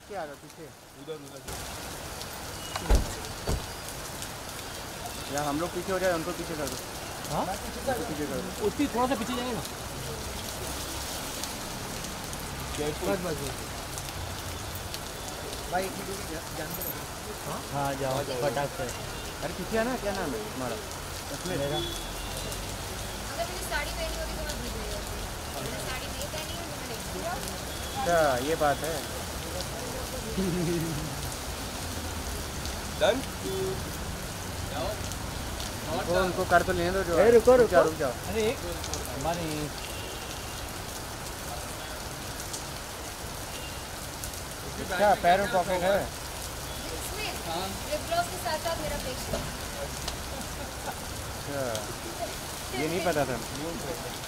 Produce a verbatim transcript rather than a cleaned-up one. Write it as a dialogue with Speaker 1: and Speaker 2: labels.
Speaker 1: पीछे आ जाओ, पीछे
Speaker 2: उधर उधर
Speaker 1: या हम लोग पीछे हो जाए, उनको पीछे कर दो।
Speaker 3: हाँ
Speaker 1: पीछे कर दो,
Speaker 3: उतनी थोड़ा सा पीछे जाएंगे ना। बस बस बस
Speaker 1: भाई एक मिनट जान दो।
Speaker 3: हाँ हाँ जाओ फटाक से।
Speaker 1: अरे पीछे आना, क्या नाम है तुम्हारा?
Speaker 3: मेरा
Speaker 4: अगर मैंने साड़ी पहनी होगी तो मैं भूल गई होती। मैंने साड़ी नहीं पहनी है तो मैं नहीं भूल।
Speaker 1: अच्छा ये बात है।
Speaker 2: डन
Speaker 1: वो उनको कर तो लेने दो जो।
Speaker 3: ए, रुको रुको
Speaker 1: जाओ, रुक जाओ।
Speaker 3: अरे एक हमारे
Speaker 1: क्या पैर में पॉकेट है?
Speaker 4: इसमें लिप ग्लॉस के साथ साथ मेरा फेशियल।
Speaker 1: अच्छा ये नहीं पता था।